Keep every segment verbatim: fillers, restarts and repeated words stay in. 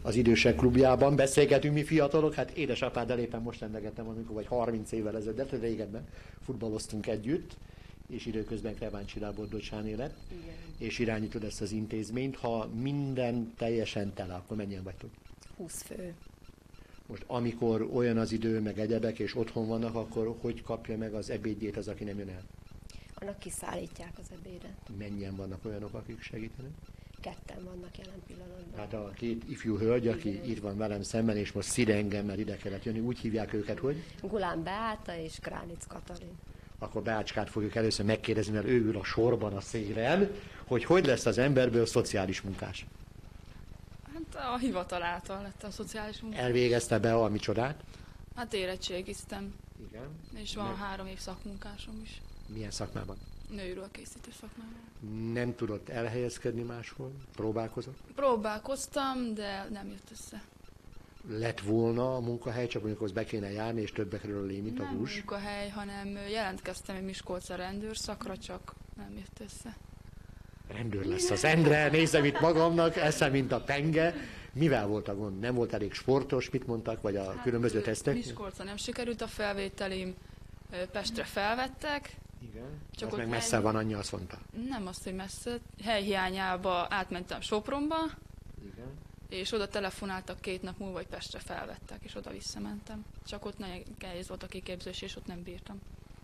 az idősek klubjában. Beszélgetünk mi fiatalok, hát édesapáddal éppen most emlegettem, amikor vagy harminc évvel ezelőtt, de régebben futballoztunk együtt, és időközben Kreváncsi Lábor Docsán élet, és irányítod ezt az intézményt. Ha minden teljesen tele, akkor mennyien vagytok? húsz fő. Most amikor olyan az idő, meg egyebek, és otthon vannak, akkor hogy kapja meg az ebédjét az, aki nem jön el? Annak kiszállítják az ebédet. Mennyien vannak olyanok, akik segítenek? Ketten vannak jelen pillanatban. Hát a két ifjú hölgy, aki igen, itt van velem szemben, és most szíre engem, mert ide kellett jönni, úgy hívják őket, hogy? Gulán Beáta és Kránic Katalin. Akkor Beácskát fogjuk először megkérdezni, mert ő ül a sorban a szélen, hogy hogy lesz az emberből szociális munkás. Hát a hivatal által lett a szociális munkás. Elvégezte be a micsodát? Hát érettségiztem. Igen. És van Meg... három év szakmunkásom is. Milyen szakmában? Nőről készítő szakmában. Nem tudott elhelyezkedni máshol? Próbálkozott? Próbálkoztam, de nem jött össze. Lett volna a munkahely, csak mondjuk, hogy be kéne járni, és többbe kerül a lé, mint nem a hús? Nem munkahely, hanem jelentkeztem egy Miskolcra rendőrszakra, csak nem jött össze. Rendőr lesz az Endre, nézem itt magamnak, eszem, mint a penge. Mivel volt a gond? Nem volt elég sportos, mit mondtak, vagy a hát, különböző tesztek? Miskolcra nem sikerült a felvételim, Pestre felvettek. Igen, csak az meg hely... messze van, annyi azt mondta. Nem azt, hogy messze. Helyhiányába átmentem Sopronba, igen, és oda telefonáltak két nap múlva, hogy Pestre felvettek, és oda visszamentem. Csak ott nehéz volt a kiképzés, és ott nem bírtam.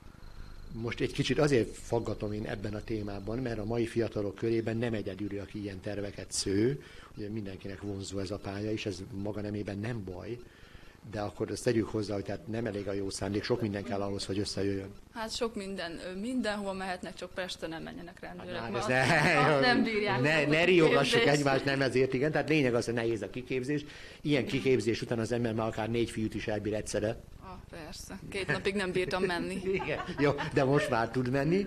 Most egy kicsit azért faggatom én ebben a témában, mert a mai fiatalok körében nem egyedül, aki ilyen terveket sző, ugye mindenkinek vonzó ez a pálya, és ez maga nemében nem baj, de akkor ezt tegyük hozzá, hogy tehát nem elég a jó szándék, sok minden kell ahhoz, hogy összejöjjön. Hát sok minden, mindenhova mehetnek, csak Pestre nem menjenek rendőrök. Hát, ma, ne, nem bírják. Ne, ne riogassuk egymást, nem ezért, igen. Tehát lényeg az, hogy nehéz a kiképzés. Ilyen kiképzés után az ember már akár négy fiút is elbír egyszerre. Ah, persze. Két napig nem bírtam menni. Igen. Jó, de most már tud menni.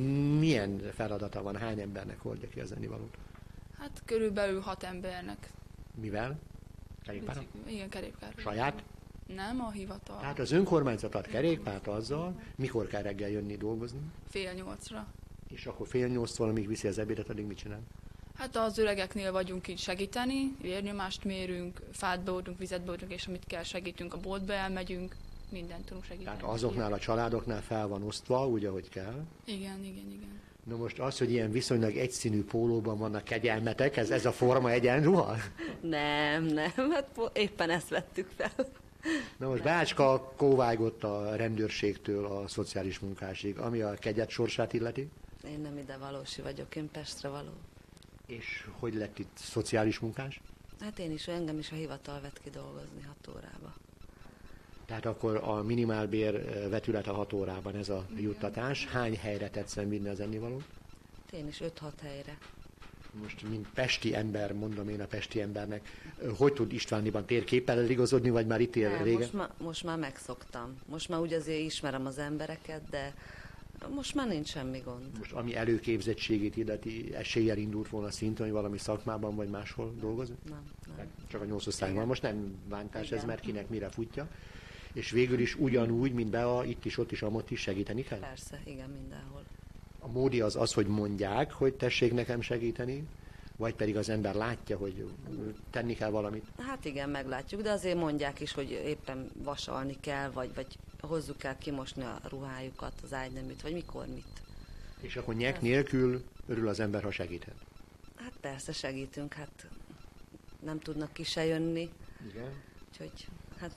Milyen feladata van? Hány embernek hordja ki az ennivalót? Hát körülbelül hat embernek. Mivel? Kerékpára? Igen, kerékpára. Saját? Nem, a hivatal. Tehát az önkormányzat ad kerékpárt azzal, mikor kell reggel jönni dolgozni? Fél nyolcra. És akkor fél nyolctól, amíg viszi az ebédet, addig mit csinál? Hát az öregeknél vagyunk így segíteni, vérnyomást mérünk, fát beordunk, vizet beordunk, és amit kell segítünk, a boltba elmegyünk, mindent tudunk segíteni. Tehát azoknál a családoknál fel van osztva, úgy, ahogy kell? Igen, igen, igen. Na most az, hogy ilyen viszonylag egyszínű pólóban vannak kegyelmetek, ez, ez a forma egyenruha? Nem, nem, hát éppen ezt vettük fel. Na most Beácska kóvágott a rendőrségtől a szociális munkásig, ami a kegyet sorsát illeti? Én nem ide valósi vagyok, én Pestre való. És hogy lett itt szociális munkás? Hát én is, engem is a hivatal vett ki dolgozni hat órába. Tehát akkor a minimálbér vetület a hat órában ez a juttatás. Hány helyre tetszem vinni az ennivalót? Én is öt-hat helyre. Most, mint pesti ember, mondom én a pesti embernek, hogy tud Istvániban térképpel eligazodni, vagy már itt él Nem, régen? Most, ma, most már megszoktam. Most már úgy azért ismerem az embereket, de most már nincs semmi gond. Most ami előképzettségét illeti, eséllyel indult volna szinten, hogy valami szakmában vagy máshol dolgozni? Nem, nem. Csak a nyolc osztályban. Most nem bántás Igen. ez, mert kinek mire futja. És végül is ugyanúgy, mint Bea, itt is, ott is, amott is segíteni kell? Persze, igen, mindenhol. A módi az az, hogy mondják, hogy tessék nekem segíteni, vagy pedig az ember látja, hogy tenni kell valamit? Hát igen, meglátjuk, de azért mondják is, hogy éppen vasalni kell, vagy, vagy hozzuk kell kimosni a ruhájukat, az ágyneműt, vagy mikor mit. És akkor nyek nélkül örül az ember, ha segíthet? Hát persze segítünk, hát nem tudnak ki se jönni. Igen. Úgyhogy, hát...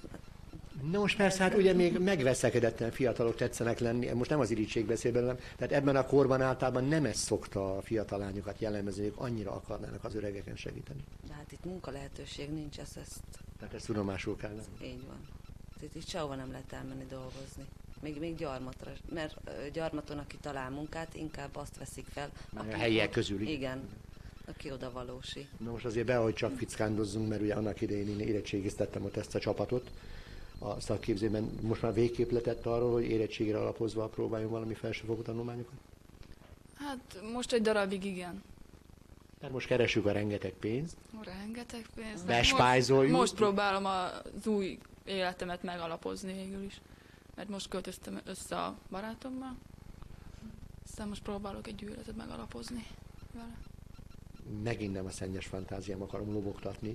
Na most persze, hát ugye még megveszekedetten fiatalok tetszenek lenni, most nem az irigység beszél belőlem, tehát ebben a korban általában nem ez szokta a fiatal lányokat jellemezni, hogy annyira akarnának az öregeken segíteni. De hát itt munka lehetőség nincs, ezt, ezt... Tehát ezt tudomásul kell lenni. Így van. Itt, itt sehova nem lehet elmenni dolgozni. Még, még gyarmatra, mert gyarmaton, aki talál munkát, inkább azt veszik fel. Aki, a helyiek közül. Igen, aki oda valósi. Na most azért be, hogy csak fickándozzunk, mert ugye annak idején én érettségiztettem ott ezt a csapatot a szakképzőben. Most már végképp letett arról, hogy érettségre alapozva próbáljon valami felsőfokú tanulmányokat? Hát most egy darabig igen. Tehát most keressük a rengeteg pénzt. Rengeteg pénzt. Bespájzoljuk. Most, most próbálom az új életemet megalapozni végül is. Mert most költöztem össze a barátommal. Aztán most próbálok egy új életet megalapozni vele. megint nem a szennyes fantáziám akarom lobogtatni.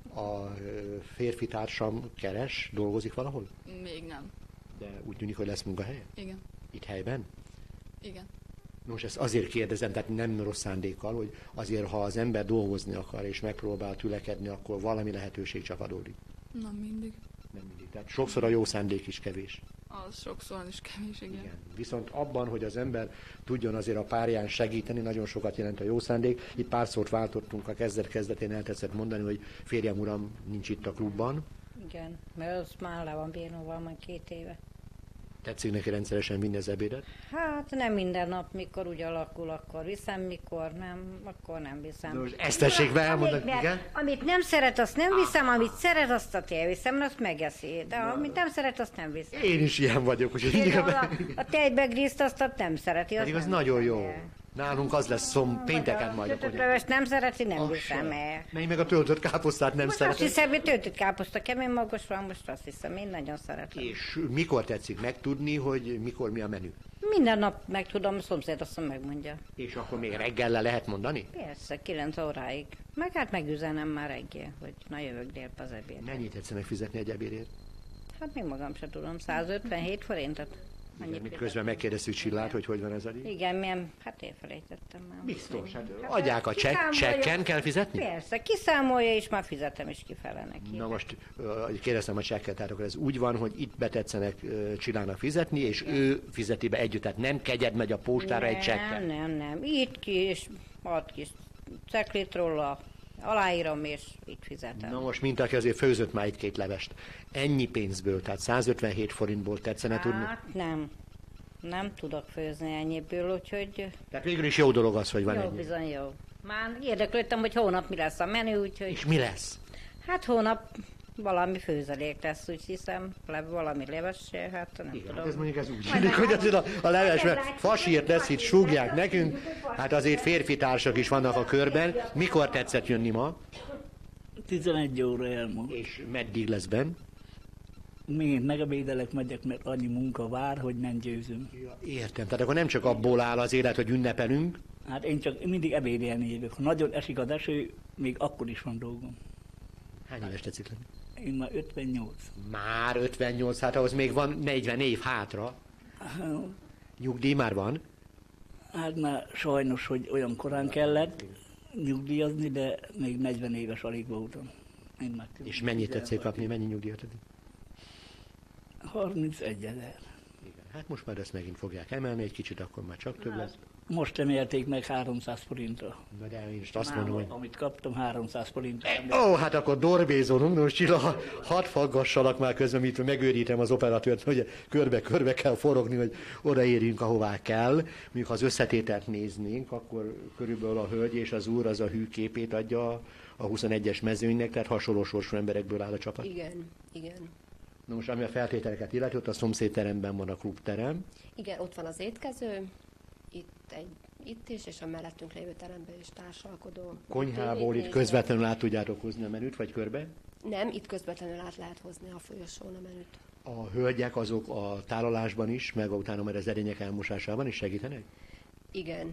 A férfi társam keres, dolgozik valahol? Még nem. De úgy tűnik, hogy lesz munkahelye? Igen. Itt helyben? Igen. Nos, ezt azért kérdezem, tehát nem rossz szándékkal, hogy azért, ha az ember dolgozni akar és megpróbál tülekedni, akkor valami lehetőség csak adódik. Nem mindig. Nem mindig. Tehát sokszor a jó szándék is kevés. Az sokszor is kevés, igen. Igen. Viszont abban, hogy az ember tudjon azért a párján segíteni, nagyon sokat jelent a jó szándék. Itt pár szót váltottunk a kezdet-kezdetén, eltetszett mondani, hogy férjem uram nincs itt a klubban. Igen, mert az már le van bírnóval már két éve. Tetszik neki rendszeresen vinni az ebédet? Hát nem minden nap, mikor úgy alakul, akkor viszem, mikor nem, akkor nem viszem. Nos, ezt tessék be elmondani, Amit, igen? amit nem szeret, azt nem viszem, amit szeret, azt elviszem, mert azt megeszi. De amit nem szeret, azt nem viszem. Én is ilyen vagyok, úgyhogy mindig Például a, a tejbegrízt azt nem szereti. Pedig azt az nem nagyon viszem jó. el. Nálunk az lesz szom, pénteken majd. A töltött nem szereti, nem Ah, viszem se. el. Mert én meg a töltött káposztát nem Most azt szeretem. hiszem, hogy töltött káposzta kemény magos van, most azt hiszem, én nagyon szeretem. És mikor tetszik megtudni, hogy mikor mi a menü? Minden nap megtudom, a szomszéd azt megmondja. És akkor még reggel lehet mondani? Persze, kilenc óráig. Meg hát megüzenem már reggel, hogy na jövök délbe az ebéd. Mennyit tetszenek fizetni egy ebédért? Hát még magam sem tudom, százötvenhét forintot. Igen, még közben megkérdeztük Csillát, hogy hogy van ez a díj. Igen, milyen, hát elfelejtettem már. Biztos, hát Hát adják a csekk, kiszámolja. csekken kell fizetni? Persze, kiszámolja, és már fizetem is kifele neki. Na most ö, kérdeztem a csekket, tehát akkor ez úgy van, hogy itt betetszenek ö, Csillának fizetni, és ő fizeti be együtt, tehát nem kegyed megy a postára egy csekkel. Nem, nem, nem. Itt ki, és ad kis ceklit róla, aláírom, és itt fizetem. Na most, mint aki azért főzött már egy-két levest. Ennyi pénzből, tehát százötvenhét forintból tetszene tudni? Hát nem. Nem tudok főzni ennyiből, úgyhogy Tehát végül is jó dolog az, hogy van jó, ennyi. bizony jó. Már érdeklődtem, hogy hónap mi lesz a menü, úgyhogy És mi lesz? hát hónap valami főzelék lesz, úgy hiszem, le, valami levessel, hát nem Igen, tudom. hát ez mondjuk ez úgy Majd tűnik, hogy meglátjuk. azért a, a leves, mert Meglátjuk. fasírt lesz, itt súgják nekünk, hát azért férfi társak is vannak a körben. Mikor tetszett jönni ma? tizenegy óra elmúlt. És meddig lesz benn? Még megebédelek, megyek, mert annyi munka vár, hogy nem győzöm. Ja, értem, tehát akkor nem csak abból áll az élet, hogy ünnepelünk. Hát én csak mindig ebédelni jövök. Ha nagyon esik az eső, még akkor is van dolgom. Hány éves tetszik lenni? Én már ötvennyolc. Már ötvennyolc, hát ahhoz még van negyven év hátra. Nyugdíj már van? Hát már sajnos, hogy olyan korán kellett nyugdíjazni, de még negyven éves alig voltam. Én már És mennyit tetszik kapni, mennyi nyugdíjat adni? harmincegy ezer. Igen, hát most már ezt megint fogják emelni, egy kicsit akkor már csak több lesz. Most emelték meg háromszáz forintra. Na de én is azt Már, mondom, hogy... amit kaptam, háromszáz forintra. Ó, hát akkor dorbézolunk, most Csilla, ha- hadd faggassalak már közben, mit megőrítem az operatőrt, hogy körbe-körbe kell forogni, hogy odaérjünk, ahová kell. Mondjuk, ha az összetételt néznénk, akkor körülbelül a hölgy és az úr az a hű képét adja a huszonegyes mezőnynek, tehát hasonló sorsú emberekből áll a csapat. Igen, igen. Na most, ami a feltételeket illeti, ott a szomszédteremben van a klubterem. Igen, ott van az étkező, itt, egy, itt is, és a mellettünk lévő teremben is társalkodó. Konyhából Tévét itt nézve. közvetlenül át tudjátok hozni a menüt, vagy körbe? Nem, itt közvetlenül át lehet hozni a folyosón a menüt. A hölgyek azok a tálalásban is, meg utána már az edények elmosásában is segítenek? Igen,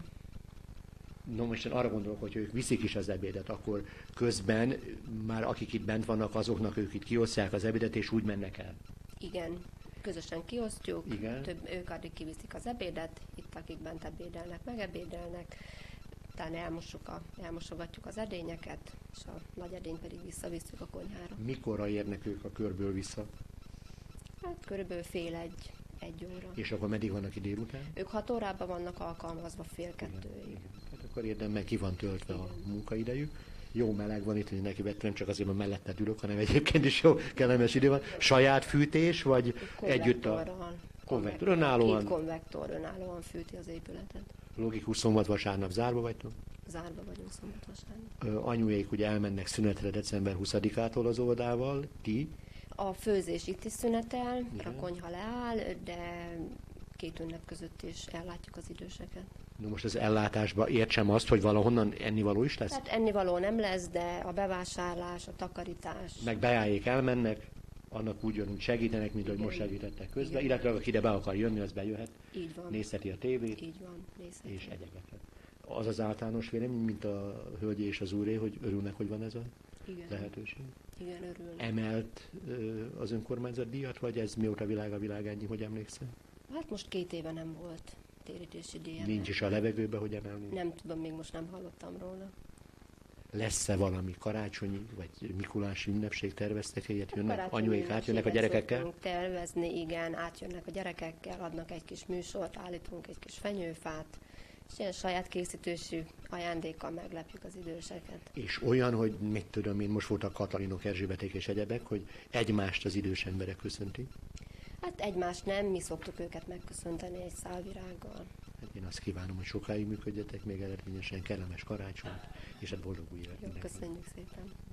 No, most én arra gondolok, hogy ők viszik is az ebédet, akkor közben már akik itt bent vannak, azoknak ők itt kiosztják az ebédet, és úgy mennek el. igen. Közösen kiosztjuk, Igen. Több, ők addig kiviszik az ebédet, itt akik bent ebédelnek, megebédelnek, utána elmossuk a, elmosogatjuk az edényeket, és a nagy edényt pedig visszavisszük a konyhára. Mikorra érnek ők a körből vissza? Hát körülbelül fél egy, egy óra. És akkor meddig vannak itt délután? Ők hat órában vannak alkalmazva fél kettőig. Igen. Hát akkor érdemben ki van töltve a munkaidejük. Jó meleg van itt, hogy neki vettem, nem csak azért, mert mellette ülök, hanem egyébként is jó kellemes idő van. Saját fűtés, vagy együtt a Konvektorral. konvektor? Önállóan, Két konvektor önállóan fűti az épületet. logikus szombat, vasárnap zárva vagytok? Zárva vagyunk szombat vasárnap. Ö, Anyuék ugye elmennek szünetre december huszadikától az óvodával, ti? A főzés itt is szünetel, mert Igen. a konyha leáll, de két ünnep között is ellátjuk az időseket. Na most az ellátásba értsem azt, hogy valahonnan ennivaló is lesz? Tehát ennivaló nem lesz, de a bevásárlás, a takarítás. Meg bejáljék, elmennek, annak úgy jön, hogy segítenek, mint hogy Igen. most segítettek közben, Igen. illetve aki ide be akar jönni, az bejöhet, Így van. nézheti a tévét, Így van, nézheti. és egyegethet. Az az általános vélemény, mint a hölgyé és az úré, hogy örülnek, hogy van ez a Igen, lehetőség. igen, örülnek. Emelt ö, az önkormányzat díjat, vagy ez mióta világ a világ ennyi, hogy emlékszel? Hát most két éve nem volt térítési díj. Nincs is a levegőbe, hogy emelni. Nem tudom, még most nem hallottam róla. Lesz-e valami karácsonyi vagy Mikulási ünnepség, terveztek egyet, jönnek, Karácsonyi anyuék átjönnek a ünnepséget gyerekekkel? szoktunk tervezni, igen, átjönnek a gyerekekkel, adnak egy kis műsort, állítunk egy kis fenyőfát, és ilyen saját készítésű ajándékkal meglepjük az időseket. És olyan, hogy mit tudom én, most voltak Katalinok, Erzsébeték és egyebek, hogy egymást az idős emberek köszöntik. Hát egymást nem, mi szoktuk őket megköszönteni egy szálvirággal. Hát én azt kívánom, hogy sokáig működjetek, még eredményesen kellemes karácsonyt, és egy boldog új évet Jó, mindenkinek. köszönjük szépen.